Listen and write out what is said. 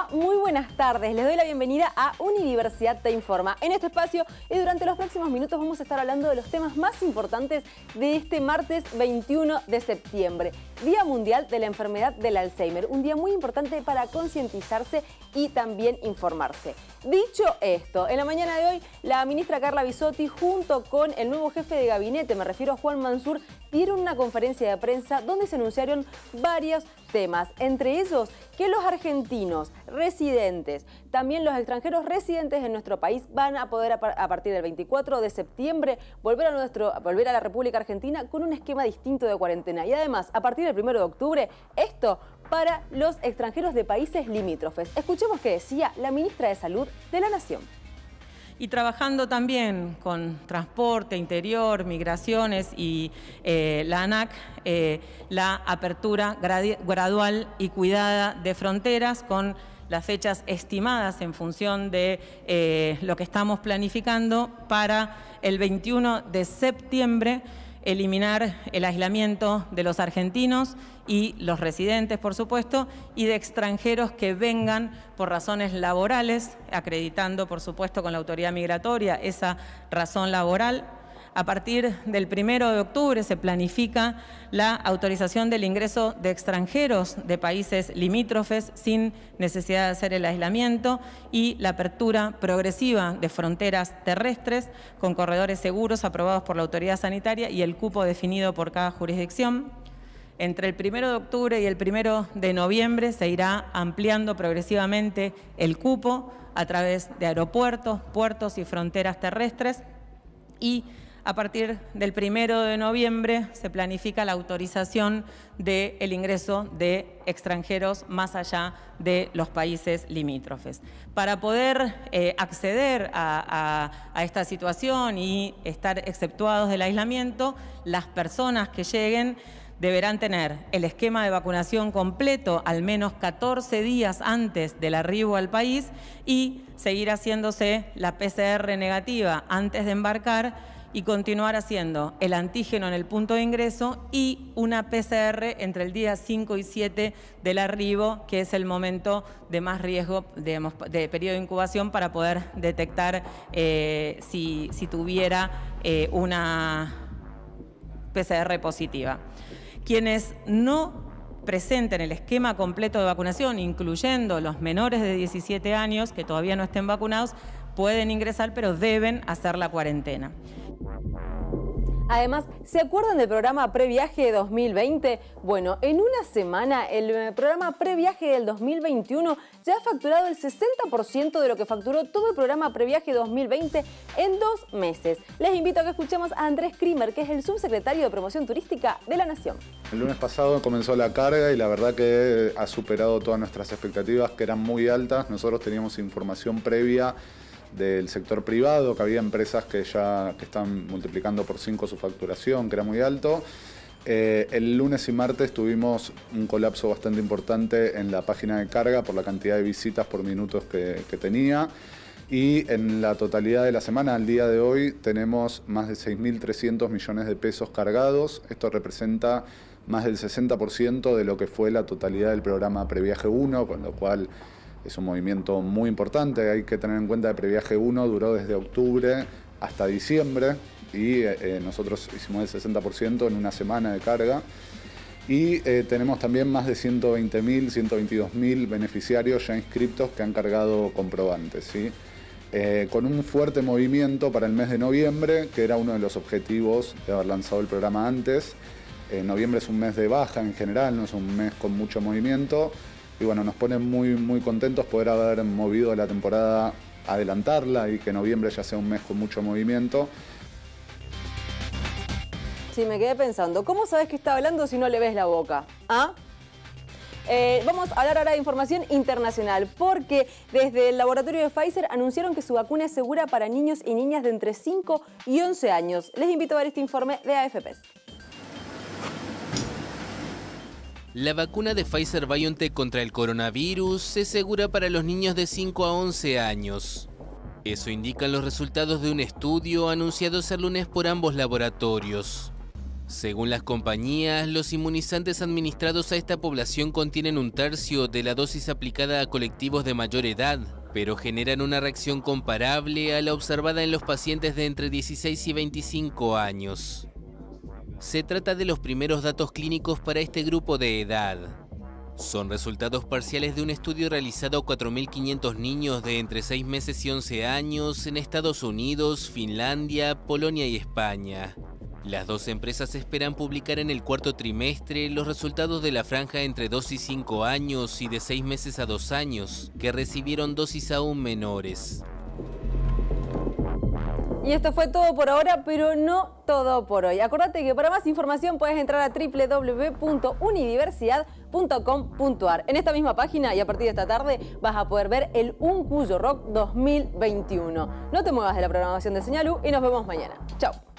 va? Muy buenas tardes. Les doy la bienvenida a Unidiversidad Te Informa. En este espacio y durante los próximos minutos vamos a estar hablando de los temas más importantes de este martes 21 de septiembre, Día Mundial de la Enfermedad del Alzheimer. Un día muy importante para concientizarse y también informarse. Dicho esto, en la mañana de hoy, la ministra Carla Bisotti junto con el nuevo jefe de gabinete, me refiero a Juan Mansur, dieron una conferencia de prensa donde se anunciaron varios temas, entre ellos que los argentinos residentes, también los extranjeros residentes en nuestro país van a poder a partir del 24 de septiembre volver a la República Argentina con un esquema distinto de cuarentena. Y además, a partir del 1 de octubre, esto para los extranjeros de países limítrofes. Escuchemos qué decía la ministra de Salud de la Nación. Y trabajando también con transporte, interior, migraciones y la ANAC, la apertura gradual y cuidada de fronteras con las fechas estimadas en función de lo que estamos planificando para el 21 de septiembre, eliminar el aislamiento de los argentinos y los residentes, por supuesto, y de extranjeros que vengan por razones laborales, acreditando, por supuesto, con la autoridad migratoria esa razón laboral. A partir del 1 de octubre se planifica la autorización del ingreso de extranjeros de países limítrofes sin necesidad de hacer el aislamiento y la apertura progresiva de fronteras terrestres con corredores seguros aprobados por la autoridad sanitaria y el cupo definido por cada jurisdicción. Entre el 1 de octubre y el 1 de noviembre se irá ampliando progresivamente el cupo a través de aeropuertos, puertos y fronteras terrestres y a partir del 1 de noviembre se planifica la autorización del ingreso de extranjeros más allá de los países limítrofes. Para poder acceder a esta situación y estar exceptuados del aislamiento, las personas que lleguen deberán tener el esquema de vacunación completo al menos 14 días antes del arribo al país y seguir haciéndose la PCR negativa antes de embarcar y continuar haciendo el antígeno en el punto de ingreso y una PCR entre el día 5 y 7 del arribo, que es el momento de más riesgo, digamos, de periodo de incubación para poder detectar si tuviera una PCR positiva. Quienes no presenten el esquema completo de vacunación, incluyendo los menores de 17 años que todavía no estén vacunados, pueden ingresar, pero deben hacer la cuarentena. Además, ¿se acuerdan del programa Previaje 2020? Bueno, en una semana el programa Previaje del 2021 ya ha facturado el 60% de lo que facturó todo el programa Previaje 2020 en 2 meses. Les invito a que escuchemos a Andrés Krimer, que es el subsecretario de Promoción Turística de la Nación. El lunes pasado comenzó la carga y la verdad que ha superado todas nuestras expectativas, que eran muy altas. Nosotros teníamos información previa del sector privado, que había empresas que están multiplicando por 5 su facturación, que era muy alto. El lunes y martes tuvimos un colapso bastante importante en la página de carga por la cantidad de visitas por minutos que tenía. Y en la totalidad de la semana, al día de hoy, tenemos más de 6.300 millones de pesos cargados. Esto representa más del 60% de lo que fue la totalidad del programa Previaje 1, con lo cual es un movimiento muy importante. Hay que tener en cuenta que Previaje 1 duró desde octubre hasta diciembre y nosotros hicimos el 60% en una semana de carga. Y tenemos también más de 120.000, 122.000 beneficiarios ya inscriptos que han cargado comprobantes, ¿sí? Con un fuerte movimiento para el mes de noviembre, que era uno de los objetivos de haber lanzado el programa antes. Noviembre es un mes de baja en general, no es un mes con mucho movimiento. Y bueno, nos pone muy contentos poder haber movido la temporada, adelantarla y que noviembre ya sea un mes con mucho movimiento. Sí, me quedé pensando, ¿cómo sabes que está hablando si no le ves la boca? ¿Ah? Vamos a hablar ahora de información internacional, porque desde el laboratorio de Pfizer anunciaron que su vacuna es segura para niños y niñas de entre 5 y 11 años. Les invito a ver este informe de AFP. La vacuna de Pfizer-BioNTech contra el coronavirus es segura para los niños de 5 a 11 años. Eso indican los resultados de un estudio anunciados el lunes por ambos laboratorios. Según las compañías, los inmunizantes administrados a esta población contienen 1/3 de la dosis aplicada a colectivos de mayor edad, pero generan una reacción comparable a la observada en los pacientes de entre 16 y 25 años. Se trata de los primeros datos clínicos para este grupo de edad. Son resultados parciales de un estudio realizado a 4.500 niños de entre 6 meses y 11 años en Estados Unidos, Finlandia, Polonia y España. Las dos empresas esperan publicar en el cuarto trimestre los resultados de la franja entre 2 y 5 años y de 6 meses a 2 años, que recibieron dosis aún menores. Y esto fue todo por ahora, pero no todo por hoy. Acordate que para más información puedes entrar a www.unidiversidad.com.ar. En esta misma página y a partir de esta tarde vas a poder ver el Uncuyo Rock 2021. No te muevas de la programación de Señal U y nos vemos mañana. Chao.